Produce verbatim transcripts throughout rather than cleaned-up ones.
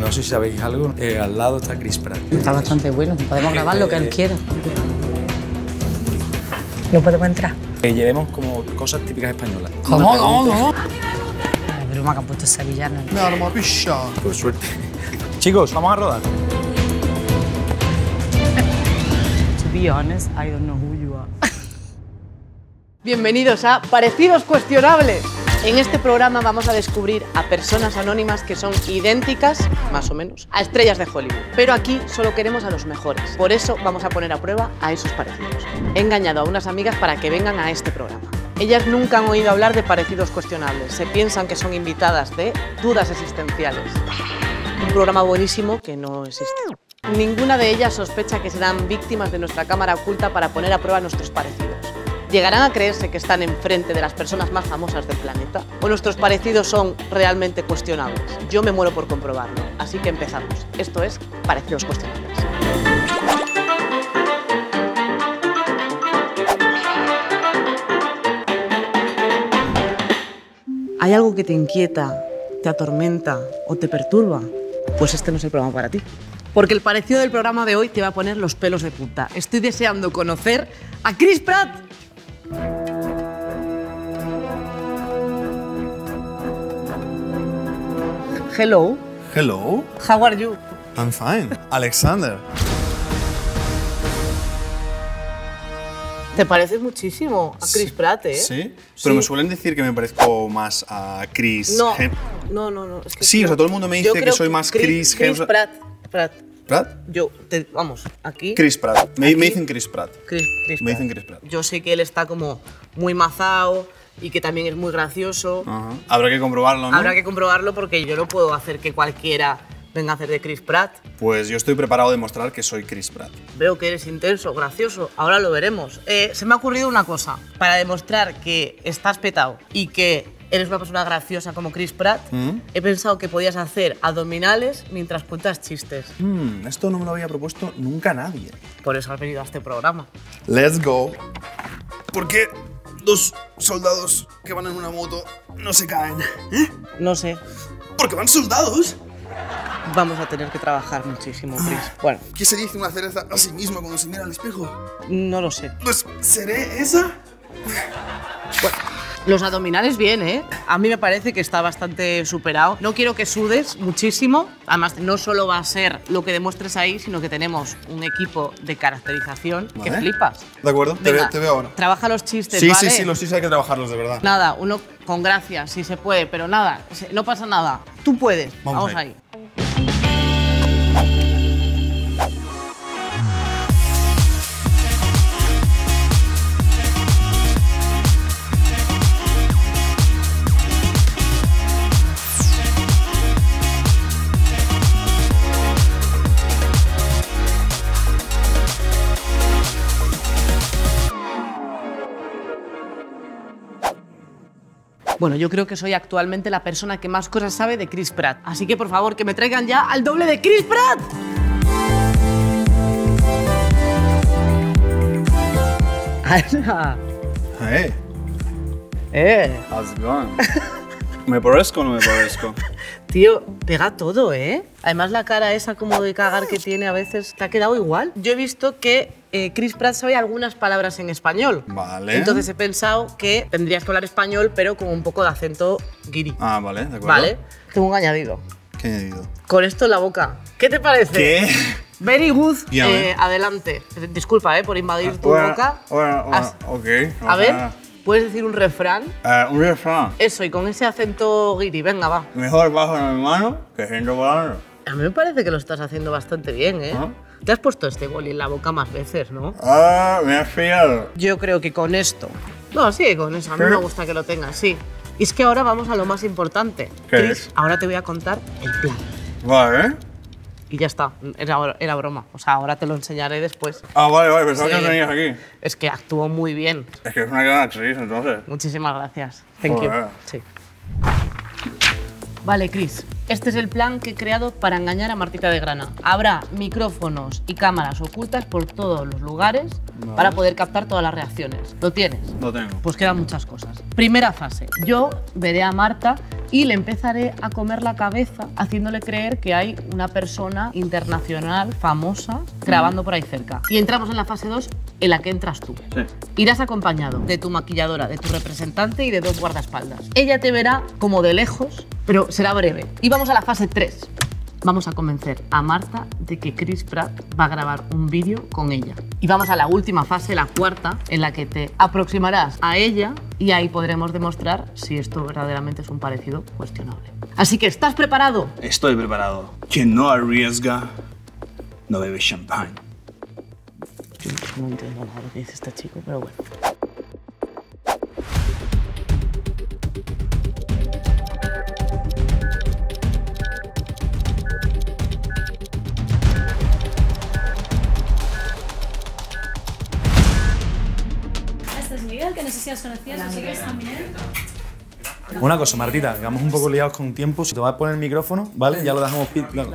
No sé si sabéis algo, eh, al lado está Chris Pratt. Está bastante bueno, podemos grabar lo que él quiera. ¿No podemos entrar? Que llevemos como cosas típicas españolas. ¿Cómo? ¿Cómo? ¿Cómo? La broma que han puesto sevillana. Me arma picha. Por suerte. Chicos, vamos a rodar. To be honest, I don't know who you are. Bienvenidos a Parecidos Cuestionables. En este programa vamos a descubrir a personas anónimas que son idénticas, más o menos, a estrellas de Hollywood. Pero aquí solo queremos a los mejores. Por eso vamos a poner a prueba a esos parecidos. He engañado a unas amigas para que vengan a este programa. Ellas nunca han oído hablar de parecidos cuestionables. Se piensan que son invitadas de dudas existenciales. Un programa buenísimo que no existe. Ninguna de ellas sospecha que serán víctimas de nuestra cámara oculta para poner a prueba nuestros parecidos. ¿Llegarán a creerse que están enfrente de las personas más famosas del planeta? ¿O nuestros parecidos son realmente cuestionables? Yo me muero por comprobarlo, así que empezamos. Esto es Parecidos Cuestionables. ¿Hay algo que te inquieta, te atormenta o te perturba? Pues este no es el programa para ti. Porque el parecido del programa de hoy te va a poner los pelos de punta. Estoy deseando conocer a Chris Pratt. Hello. Hello. How are you? I'm fine. Alexander. Te pareces muchísimo a Chris Pratt, ¿eh? Sí, pero Sí. me suelen decir que me parezco más a Chris. No, Hem- no, no, no. Es que Sí, no. o sea, todo el mundo me Yo dice que creo soy más Chris Chris Hemsworth. Pratt. Pratt. ¿Pratt? Yo, te, vamos, aquí. Chris Pratt. Me, Aquí. me dicen Chris Pratt. Chris, Chris Me Pratt. dicen Chris Pratt. Yo sé que él está como muy mazao y que también es muy gracioso. Ajá. Habrá que comprobarlo, ¿no? Habrá que comprobarlo porque yo no puedo hacer que cualquiera venga a hacer de Chris Pratt. Pues yo estoy preparado a demostrar que soy Chris Pratt. Veo que eres intenso, gracioso. Ahora lo veremos. Eh, se me ha ocurrido una cosa. Para demostrar que estás petado y que eres una persona graciosa como Chris Pratt, ¿Mm? he pensado que podías hacer abdominales mientras cuentas chistes. Hmm, esto no me lo había propuesto nunca nadie. Por eso has venido a este programa. Let's go. ¿Por qué dos soldados que van en una moto no se caen? ¿Eh? No sé. Porque van soldados. Vamos a tener que trabajar muchísimo, Chris. Bueno, ¿Qué se dice una cereza a sí misma cuando se mira al espejo? no lo sé. Pues, ¿seré esa? Los abdominales bien, ¿eh? A mí me parece que está bastante superado. No quiero que sudes muchísimo. Además, no solo va a ser lo que demuestres ahí, sino que tenemos un equipo de caracterización que Vale. flipas. De acuerdo, te, Venga, ve- te veo ahora. Trabaja los chistes, Sí, ¿vale? sí, sí, los chistes hay que trabajarlos, de verdad. Nada, uno con gracia, si se puede, pero nada, se- no pasa nada. Tú puedes. Vamos Vamos ahí. ahí. Bueno, yo creo que soy actualmente la persona que más cosas sabe de Chris Pratt. Así que, por favor, que me traigan ya al doble de Chris Pratt. ¡Hala! Hey, ¡Eh! how's it going? ¿Me parezco o no me parezco? Tío, pega todo, ¿eh? Además, la cara esa como de cagar que tiene a veces te ha quedado igual. Yo he visto que eh, Chris Pratt sabe algunas palabras en español. Vale. Entonces he pensado que tendrías que hablar español, pero con un poco de acento guiri. Ah, vale, de acuerdo. ¿Vale? Tengo un añadido. ¿Qué he añadido? Con esto en la boca. ¿Qué te parece? ¿Qué? Very good. Ya, Eh, ¿eh? adelante. Disculpa, ¿eh? Por invadir tu Bueno, boca. Bueno, bueno, Has- ok. A ver, ¿puedes decir un refrán? Eh, un refrán. Eso, y con ese acento guiri. Venga, va. Mejor bajo en mi mano que siento volando. A mí me parece que lo estás haciendo bastante bien, ¿eh? ¿Ah? Te has puesto este boli en la boca más veces, ¿no? Ah, me has pillado. Yo creo que con esto... No, sí, con eso. A mí ¿Sí? me gusta que lo tengas, sí. Y es que ahora vamos a lo más importante. ¿Qué Chris, es? ahora te voy a contar el plan. Vale. Y ya está. Era, era broma. O sea, ahora te lo enseñaré después. Ah, vale, vale, pensaba Sí. que no venías aquí. Es que actuó muy bien. Es que es una gran actriz, entonces. Muchísimas gracias. Thank you. Joder. Sí. Vale, Chris. Este es el plan que he creado para engañar a Martita de Grana. Habrá micrófonos y cámaras ocultas por todos los lugares Vale. para poder captar todas las reacciones. ¿Lo tienes? Lo tengo. Pues quedan muchas cosas. Primera fase. Yo veré a Marta y le empezaré a comer la cabeza haciéndole creer que hay una persona internacional famosa grabando por ahí cerca. Y entramos en la fase dos, en la que entras tú. Sí. Irás acompañado de tu maquilladora, de tu representante y de dos guardaespaldas. Ella te verá como de lejos, pero será breve. Y vamos a la fase tres. Vamos a convencer a Marta de que Chris Pratt va a grabar un vídeo con ella. Y vamos a la última fase, la cuarta, en la que te aproximarás a ella y ahí podremos demostrar si esto verdaderamente es un parecido cuestionable. Así que, ¿estás preparado? Estoy preparado. Quien no arriesga, no bebe champán. Yo no entiendo nada lo que dice este chico, pero bueno. Este es Miguel, que no sé si os conocías, vosotros también. Una cosa, Martita, que vamos un poco liados con tiempo. Si te vas a poner el micrófono, ¿vale? Ya lo dejamos... pi- claro.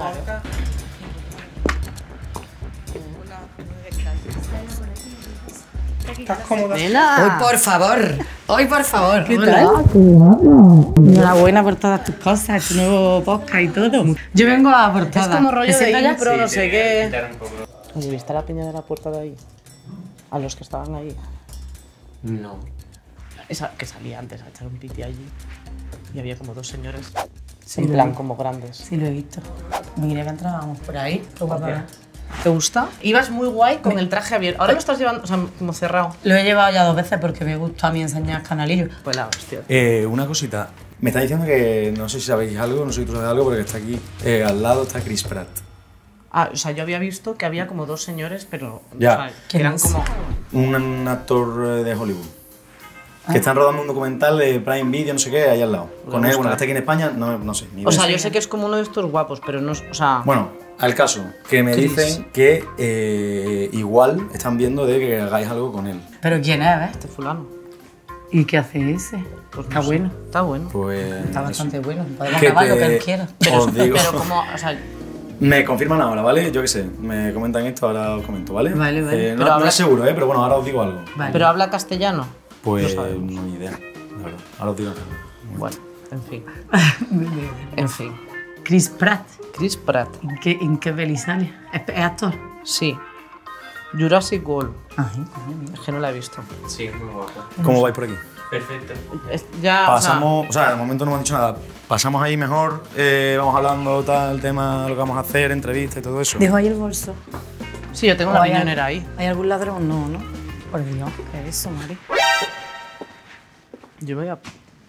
Nena. Hoy, por favor. Hoy, por favor. ¿Qué Hola. tal? Enhorabuena por todas tus cosas, tu nuevo podcast y todo. Yo vengo a por Es todas. como rollo ¿Te de sientas ya? impro, no sé qué. Oye, ¿viste la peña de la puerta de ahí? A los que estaban ahí. No. Esa que salía antes a echar un piti allí. Y había como dos señores. Sí, en lo plan, vi. como grandes. Sí, lo he visto. Mira que entrábamos por ahí. Qué guapa. ¿Te gusta? Ibas muy guay con el traje abierto. Ahora lo estás llevando, o sea, como cerrado. Lo he llevado ya dos veces porque me gusta a mí enseñar canalillos. Pues la hostia. Eh, una cosita. Me está diciendo que no sé si sabéis algo, no sé si tú sabes algo, porque está aquí eh, al lado está Chris Pratt. Ah, o sea, yo había visto que había como dos señores, pero. Ya. O sea, que ¿Quién eran es? como. Un, un actor eh, de Hollywood. Que están rodando un documental de Prime Video, no sé qué, ahí al lado. Con él, bueno, que está aquí en España, no, no sé. Ni O sea, idea. yo sé que es como uno de estos guapos, pero no es. O sea. Bueno, al caso, que me Chris. dicen que eh, igual están viendo de que hagáis algo con él. ¿Pero quién es, ves? Este fulano. ¿Y qué hace ese? Pues no Está sé. bueno. Está bueno. Pues. Está eso. bastante bueno. Podemos Que grabar lo te- que él quiera. Pero, Os digo. pero como. O sea. Me confirman ahora, ¿vale? Yo qué sé, me comentan esto, ahora os comento, ¿vale? Vale, vale. Eh, no, Pero no habla- es seguro, ¿eh? Pero bueno, ahora os digo algo. Vale. Pero habla castellano. Pues No no, sabemos. ni idea, la verdad. Ahora os digo. Bueno, en fin. En fin. Chris Pratt. Chris Pratt. ¿En qué, en qué peli sale? ¿Es, es actor? Sí. Jurassic World. Ay, coño, mira. Es que no la he visto. Sí, muy guapo. ¿Cómo vais por aquí? Perfecto. Es- ya. Pasamos, o sea, de momento no me han dicho nada. Pasamos ahí mejor, eh, vamos hablando tal tema, lo que vamos a hacer, entrevistas y todo eso. Dejo ahí el bolso. O sea, sí, yo tengo ¿O una hay riñonera al- ahí. ¿Hay algún ladrón? No, ¿no? Por Dios, ¿qué es eso, Mari? Yo voy a.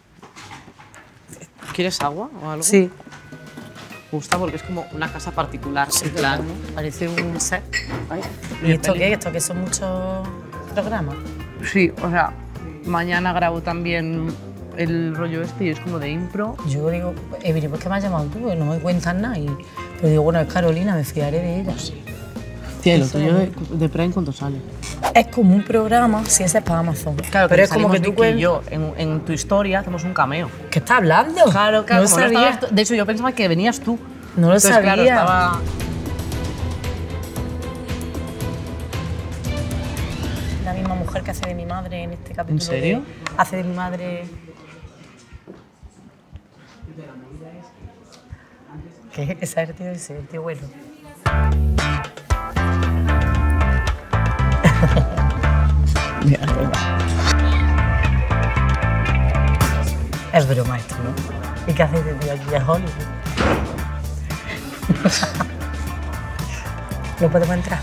¿Quieres agua o algo? Sí. Me gusta porque es como una casa particular. en plan. Parece un set. Ay, ¿Y esto qué? ¿Esto qué son muchos programas? Sí, o sea, mañana grabo también el rollo este y es como de impro. Yo digo, Eviri, ¿por qué me has llamado tú? No me cuentas nada. Y, pero digo, bueno, es Carolina, me fiaré de ella. Tía, lo Eso tuyo es. de, de Prime, ¿cuánto sale? Es como un programa, si ese es para Amazon. Claro, pero es como que tú Vicky y cuentas. yo en, en tu historia hacemos un cameo. ¿Qué estás hablando? Claro, claro, No lo como no sabía. estabas tú- de hecho, yo pensaba que venías tú. No lo Entonces, sabía. claro, estaba. La misma mujer que hace de mi madre en este capítulo. ¿En serio? de- hace de mi madre. ¿Qué? Esa es el tío ese, el tío bueno. Es broma esto, ¿no? ¿Y qué haces de tío aquí a Hollywood? ¿No podemos entrar?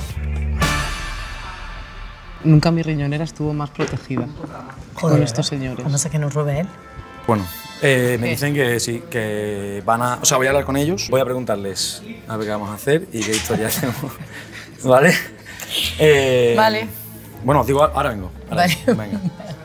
Nunca mi riñonera estuvo más protegida con estos señores. A no ser que nos robe él. Bueno, eh, me ¿Qué? dicen que sí, que van a... O sea, voy a hablar con ellos, voy a preguntarles a ver qué vamos a hacer y qué historia tenemos. ¿Vale? Eh, Vale. Bueno, os digo, ahora vengo. ahora Vale. vengo, venga.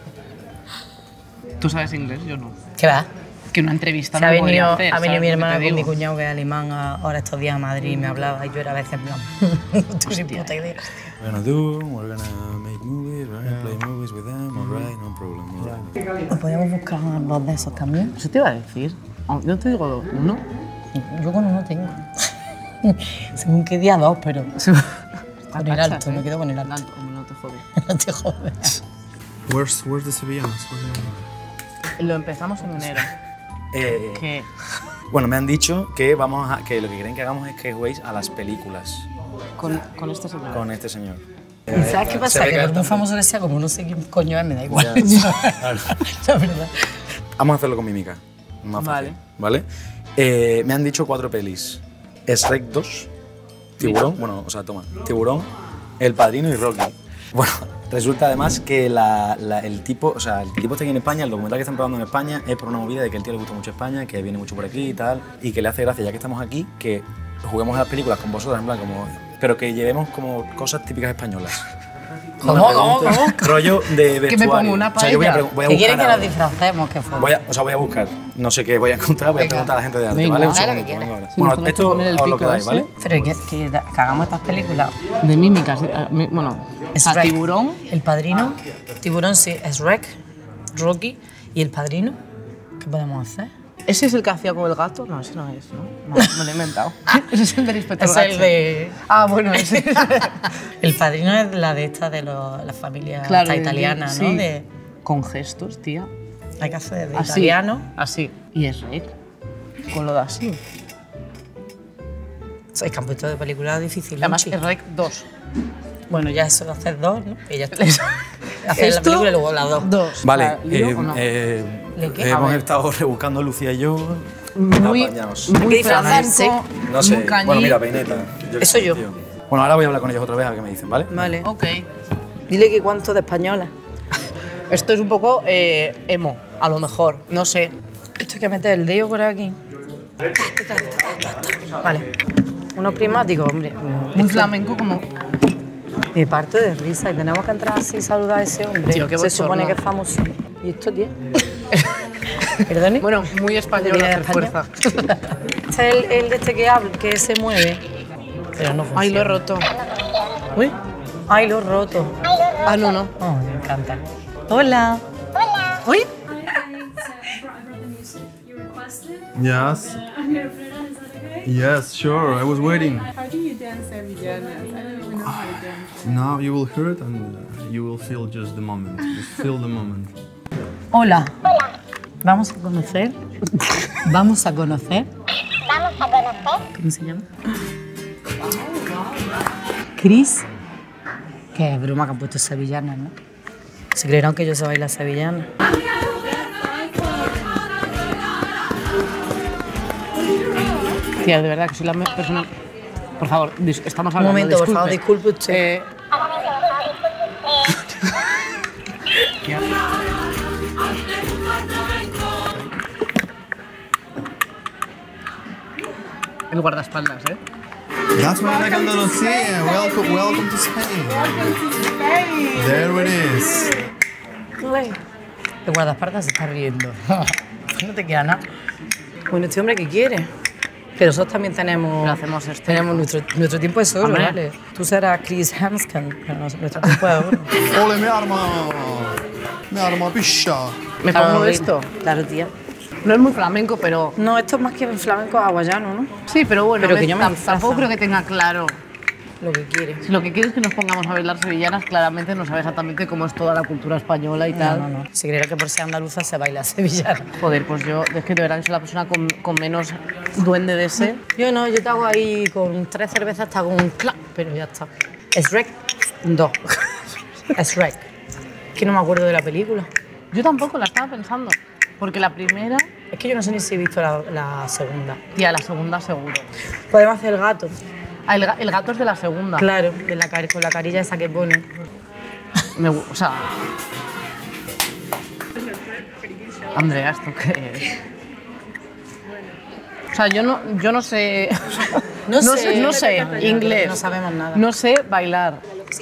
¿Tú sabes inglés? Yo no. ¿Qué va? Que una entrevista Se no ha me podría venido, hacer, ha venido ¿sabes mi lo que hermana te con mi digo? cuñado que es alemán a- ahora estos días a Madrid y me hablaba y yo era a veces en plan, tú sin puta idea. We're gonna do, we're gonna make movies, we're gonna play movies with them, alright, no problem. alright. ¿No podíamos buscar dos de esos también? Eso te iba a decir. Oh, Yo te digo uno. Yo con uno tengo. Según qué día dos, pero con el alto, me quedo con el alto. Hombre, no te jodes. No te jodes. Where's, where's the Sevillanas? Lo empezamos en enero. Eh, ¿Qué? Bueno, me han dicho que, vamos a, que lo que quieren que hagamos es que juguéis a las películas Con, con este señor. con este señor. ¿Sabes qué pasa? Se ve Que que por muy está- famoso que sea, como no sé quién coño es, me da igual. Claro. La verdad. Vamos a hacerlo con mímica. Más fácil, ¿vale? Eh, me han dicho cuatro pelis. Shrek dos, Tiburón, bueno, o sea, toma, Tiburón, El Padrino y Rocky. Bueno, resulta además que la, la- el tipo, o sea, el tipo está aquí en España, el documental que están probando en España es por una movida de que el tío le gusta mucho España, que viene mucho por aquí y tal, y que le hace gracia, ya que estamos aquí, que juguemos a las películas con vosotros, en plan, como, pero que llevemos como cosas típicas españolas. ¿Cómo, Una cómo, pregunta, cómo? Rollo de vestuario. me pongo una O sea, yo voy a, paella. pre- voy a ¿Qué buscar quieren que ahora. nos disfracemos? ¿Qué fue? Voy a, o sea, voy a buscar, no sé qué voy a encontrar, voy a Venga. preguntar a la gente de arte, Venga, ¿vale? Un dale lo segundo, que vengo quieras. ahora. Sí, Bueno, nos esto poner el os lo pico quedáis, ese. ¿vale? Pero que, que, que hagamos estas películas. De mímicas. eh, mi- Bueno, Es a Shrek. Tiburón. El Padrino. Tiburón sí, es Shrek, Rocky y El Padrino. ¿Qué podemos hacer? ¿Ese es el que hacía con el gato? No, ese no es, ¿no? No, me lo he inventado. Ese es el del inspector Es el Gadget. de... Ah, bueno, ese. El Padrino es la de esta de los- la familia Claro, esta de- italiana, ¿no? sí. De, Con gestos, tía. hay que hacer de Así. italiano. Así. Y es Rick. Con lo de así. Es que han puesto de película difícil. Además, Luchi. es Rec dos. Bueno, ya eso de hacer dos, ¿no? Y ya está. Hacer la Esto, película y luego las dos. Dos. Vale, Ah, ¿lío eh, o no? eh, ¿Le qué? hemos A ver. estado rebuscando Lucía y yo. Muy, apañados. muy ¿Qué disfrazarse? flamenco, No sé, muy cañí. bueno, mira, peineta. Yo qué Eso sé, yo. tío. Bueno, ahora voy a hablar con ellos otra vez a ver qué me dicen, ¿vale? Vale. Ok. Dile que cuánto de española. Esto es un poco eh, emo, a lo mejor. No sé. Esto hay que meter el dedo por aquí. Vale. Unos prismáticos, hombre. Muy flamenco como... Me parto de risa y tenemos que entrar así y saludar a ese hombre. Tío, qué Se bochorno. supone que es famoso. ¿Y esto, tío? ¿Perdone? Bueno, muy español ¿De hacer España? fuerza. Este es el, el de este que habla, que se mueve. Pero no funciona. Ay, lo he roto. Uy. Ay, lo he roto. Ah, no, no. Oh, me encanta. Hola. Hola. Uy. Hi, so I brought, I brought the music you requested. Yes, Uh, I'm gonna put it on, is that okay? yes, sure. I was waiting. How do you dance Sevillanas? I don't even know how to dance. Now you will hear it and uh, you will feel just the moment. Just feel the moment. Hola. Hola. Vamos a conocer. Vamos a conocer. Vamos a conocer. ¿Cómo se llama? Cris. Qué broma que han puesto sevillanas, ¿no? Se creerán que yo sé bailar sevillana. Tía, de verdad que soy la me- persona... Por favor, dis- estamos Un hablando, momento, por favor, disculpe. disculpe usted. Eh, el guardaespaldas, ¿eh? That's what I'm Andalucía. Welcome, welcome to Spain. There it is. El guardaespaldas se está riendo. No te queda nada. Bueno, este hombre, ¿qué quiere? Que nosotros también tenemos, Lo hacemos esto. tenemos nuestro, nuestro tiempo es oro, Hombre. ¿vale? Tú serás Chris Hemsken, pero nos- nuestro tiempo es oro. Ole, mi arma. Mi arma piscia. Me Claro, pongo sí. esto. Claro, tía. No es muy flamenco, pero... No, esto es más que flamenco hawaiano, ¿no? Sí, pero bueno, Pero ves, que yo me tam- disfrazo. tampoco creo que tenga claro. Lo que quiere. Si lo que quieres es que nos pongamos a bailar sevillanas, claramente no sabe exactamente cómo es toda la cultura española y No, tal. no, no. Si creerá que por ser andaluza se baila sevillana. Joder, pues yo, es que de verdad que soy la persona con, con menos duende de ese. Yo no, yo te hago ahí con tres cervezas, te hago un clap, pero ya está. Shrek dos. Shrek. Que no me acuerdo de la película. Yo tampoco la estaba pensando, porque la primera, Es que yo no sé ni si he visto la, la segunda. tía, la segunda seguro. Podemos hacer el gato. Ah, el, ga- el gato es de la segunda. Claro, de la, cari- con la carilla esa que pone. Me gu- o sea... Andrea, ¿esto qué es? O sea, yo no, yo no sé... No no sé. sé, no sé inglés. No sabemos nada. No sé bailar.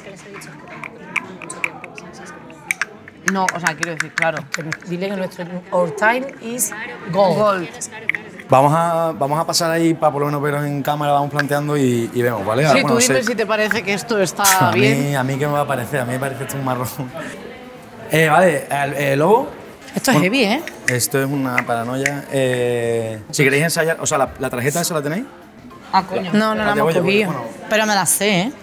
No, o sea, quiero decir, claro. Que nos- Dile que nuestro our time is gold. Gold. Vamos a, vamos a pasar ahí para por lo menos verlos en cámara, vamos planteando y, y vemos, ¿vale? Sí, Bueno, tú no dime sé. si te parece que esto está a bien. mí, a mí qué me va a parecer, a mí me parece esto un marrón. Eh, vale, el, el lobo. Esto es heavy, ¿eh? Esto es una paranoia. Eh, si queréis ensayar, o sea, la, la tarjeta esa la tenéis. Ah, coño. No, no Ah, la te hemos voy, te voy, cogido. bueno. Pero me la sé, ¿eh?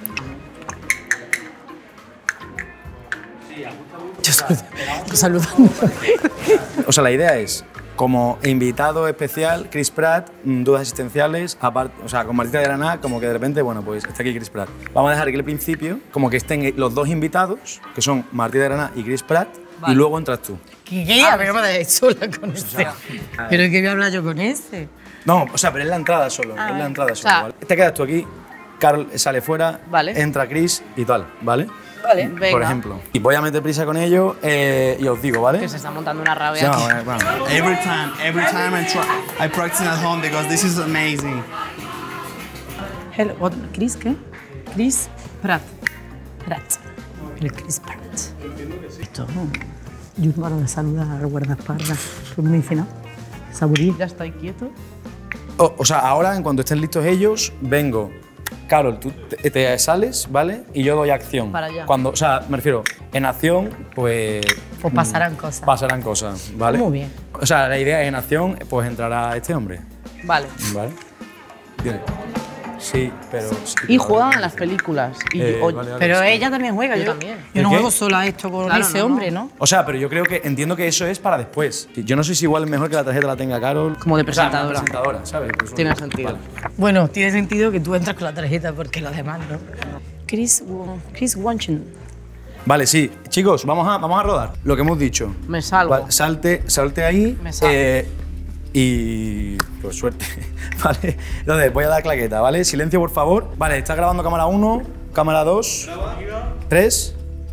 Yo salud- yo saludando. O sea, la idea es como invitado especial, Chris Pratt, mm, dudas existenciales, aparte, o sea, con Martita de Granada, como que de repente, bueno, pues está aquí Chris Pratt. Vamos a dejar que al principio, como que estén los dos invitados, que son Martita de Granada y Chris Pratt, vale. Y luego entras tú. ¿Qué? ¿Qué? A ver, me dejáis sola con este. ¿Pero qué voy a hablar yo con este? No, o sea, pero es la entrada solo, ah, es la entrada solo, o sea, ¿vale? Te quedas tú aquí, Carl sale fuera, vale. Entra Chris y tal, ¿vale? Vale, venga. Por ejemplo. Y voy a meter prisa con ello eh, y os digo, ¿vale? Que se está montando una rabia. Sí, bueno, bueno. Every time, every time I try, I practice at home because this is amazing. Hello, what, Chris, ¿qué? Chris Pratt. Pratt. El Chris Pratt. Esto, yo no paro de saludar al guardaespaldas. ¿Qué me dice, no? Saburí. Ya estoy quieto. Oh, o sea, ahora, en cuanto estén listos ellos, vengo. Carol, tú te, te sales, ¿vale? Y yo doy acción. Para allá. Cuando, o sea, me refiero, en acción, pues... Pues pasarán cosas. Pasarán cosas, ¿vale? Muy bien. O sea, la idea es en acción, pues entrará este hombre. Vale. ¿Vale? Dile. Sí, pero... Sí, y juegan en las películas. Y eh, yo, vale, vale, pero sí. ella también juega. Yo, yo también. Yo no ¿De juego qué? sola esto con Claro, ese no, hombre, no. ¿no? O sea, pero yo creo que entiendo que eso es para después. Yo no sé si igual es mejor que la tarjeta la tenga Carol. Como de O sea, presentadora. una presentadora, ¿sabes? Pues, Tiene vale. sentido. Bueno, tiene sentido que tú entras con la tarjeta porque los demás no. Chris, Chris Wanchen. Vale, sí. Chicos, vamos a, vamos a rodar. Lo que hemos dicho. Me salgo. Vale, salte, salte ahí. Me salgo. Eh, y... Pues suerte. Vale. Entonces, voy a dar claqueta, ¿vale? Silencio, por favor. Vale, está grabando cámara uno, cámara dos, tres.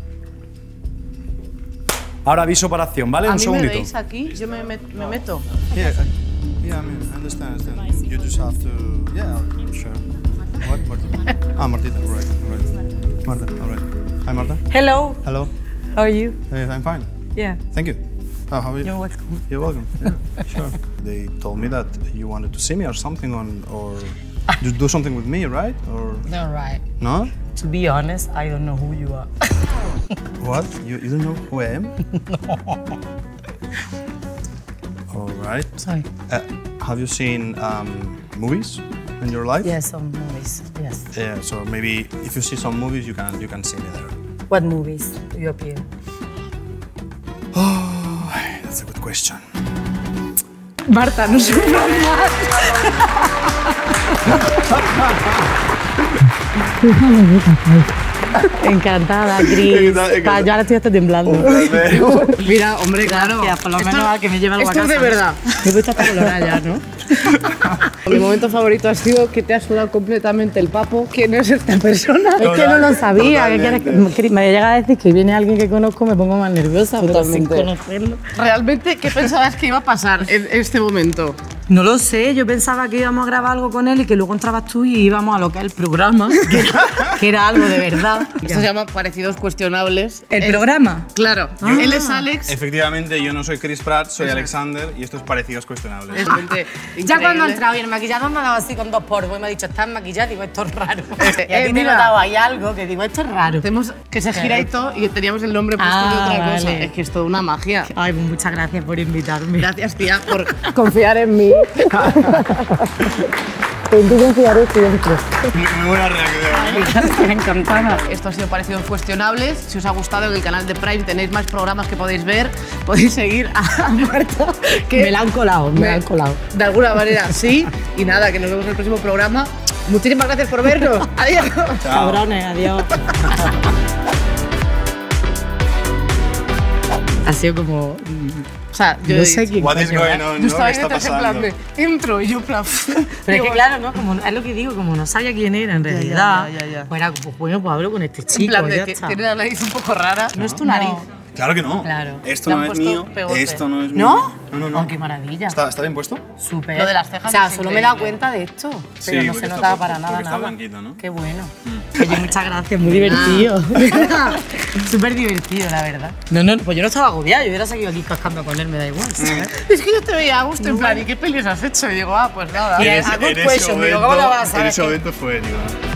Ahora aviso para acción, ¿vale? A Un mí segundito. me veis aquí, yo me, me, me meto. Yeah, I, yeah, I mean, I understand, understand. You just have to, yeah, sure. What, Martita? Ah, Martita, right, right. Marta, all right. Hi, Marta. Hello. Hello. How are you? Hey, I'm fine. Yeah. Thank you. Oh, how are you? You're welcome. You're welcome. Yeah, sure. They told me that you wanted to see me or something on, or do, do something with me, right? Or All right. no? To be honest, I don't know who you are. What? You, you don't know who I am? All right. Sorry. Uh, have you seen um, movies in your life? Yes, some movies. Yes. Yeah. So maybe if you see some movies, you can you can see me there. What movies do you appear? Oh, that's a good question. Marta, no sufras más. Encantada, Cris. Pa, yo ahora estoy hasta temblando. Mira, hombre, claro. Gracias, por lo Esto- menos que me lleva algo a Esto es casa. de verdad. Me he puesto hasta colorada ya, ¿no? Mi momento favorito ha sido que te ha sudado completamente el papo. ¿Quién es esta persona? Es que no lo sabía. ¿Qué quieres que- me llega a decir que viene alguien que conozco, me pongo más nerviosa, pero sin Totalmente. conocerlo. Realmente, ¿qué pensabas que iba a pasar en este momento? No lo sé, yo pensaba que íbamos a grabar algo con él y que luego entrabas tú y íbamos a lo que es el programa, que era, que era algo de verdad. Esto se llama parecidos cuestionables. ¿El Es- programa? Claro. Ah. Él es Alex. Efectivamente, yo no soy Chris Pratt, soy Alexander y esto es parecidos cuestionables. Es realmente Ya cuando ha increíble. entrado y el maquillador me ha dado así con dos polvos y me ha dicho, estás maquillada, digo, esto es raro. Y a ti eh, te he mira. notado ahí algo que digo, esto es raro. Hacemos que se gira y todo y teníamos el nombre puesto de Ah, otra cosa. vale. Es que es toda una magia. Ay, pues muchas gracias por invitarme. Gracias, tía, por confiar en mí. En ti confiaré siempre. Muy buena reacción. Encantada. Esto ha sido Parecidos Cuestionables. Si os ha gustado, en el canal de Prime tenéis más programas que podéis ver. Podéis seguir a Marta, que Me la han colado, me la han colado. de alguna manera sí. Y nada, que nos vemos en el próximo programa. Muchísimas gracias por vernos. Adiós. Cabrones, adiós. Ha sido como... O sea, yo No sé quién What is coño going es. on? Yo ¿no? estaba ¿Qué ahí está detrás en plan pasando? de entro y yo en plan. Pero es que claro, ¿no? Como, es lo que digo, como no sabía quién era en ya, realidad, ya, ya. pues era como, bueno, pues hablo con este En chico, plan de ya que está. tiene la nariz un poco rara. No es tu nariz. Claro que no. Claro. Esto Te han no es puesto mío. pegote. Esto no es mío. ¿No? No, no, no. Oh, qué maravilla. ¿Está, ¿Está bien puesto? Súper. Lo de las cejas O sea, es solo me he dado increíble. cuenta de esto, pero Sí, no porque se está notaba puesto- para nada, porque está nada. blanquito, ¿no? Qué bueno. Oye, muchas gracias, muy divertido. Súper divertido, la verdad. No, no, pues yo no estaba agobiada, yo hubiera seguido aquí cascando con él, me da igual, ¿sabes? Es que yo te veía a gusto en plan, ¿y qué pelis has hecho? Y digo, ah, pues nada. Y En a ese- good en ese question, digo, momento- ¿cómo lo vas a En saber? ese momento fue, digo.